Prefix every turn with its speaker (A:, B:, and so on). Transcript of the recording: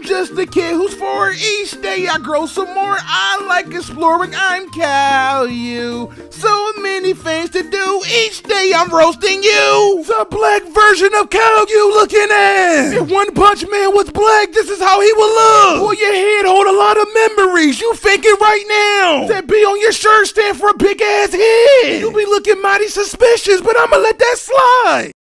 A: just a kid who's 4. Each day I grow some more. I like exploring. I'm Caillou. So many things to do. Each day I'm roasting you. The black version of Caillou looking at. If One Punch Man was black, this is how he would look. Boy, your head hold a lot of memories. You thinking right now. That B on your shirt stand for a big ass head. You be looking mighty suspicious, but I'ma let that slide.